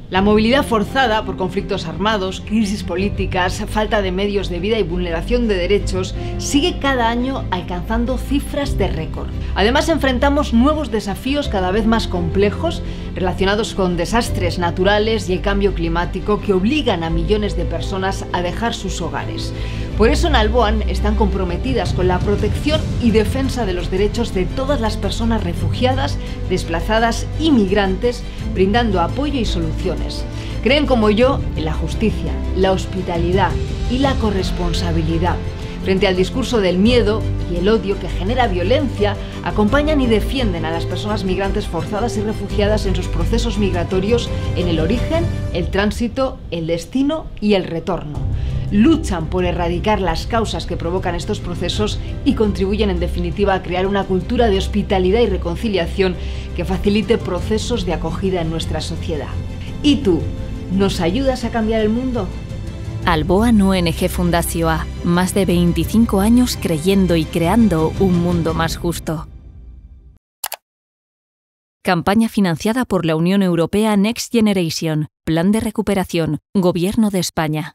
La movilidad forzada por conflictos armados, crisis políticas, falta de medios de vida y vulneración de derechos sigue cada año alcanzando cifras de récord. Además, enfrentamos nuevos desafíos cada vez más complejos relacionados con desastres naturales y el cambio climático que obligan a millones de personas a dejar sus hogares. Por eso en Alboan están comprometidas con la protección y defensa de los derechos de todas las personas refugiadas, desplazadas y migrantes, brindando apoyo y soluciones. Creen como yo en la justicia, la hospitalidad y la corresponsabilidad. Frente al discurso del miedo y el odio que genera violencia, acompañan y defienden a las personas migrantes forzadas y refugiadas en sus procesos migratorios en el origen, el tránsito, el destino y el retorno. Luchan por erradicar las causas que provocan estos procesos y contribuyen en definitiva a crear una cultura de hospitalidad y reconciliación que facilite procesos de acogida en nuestra sociedad. ¿Y tú? ¿Nos ayudas a cambiar el mundo? Alboan ONG Fundazioa, más de 25 años creyendo y creando un mundo más justo. Campaña financiada por la Unión Europea Next Generation, Plan de Recuperación, Gobierno de España.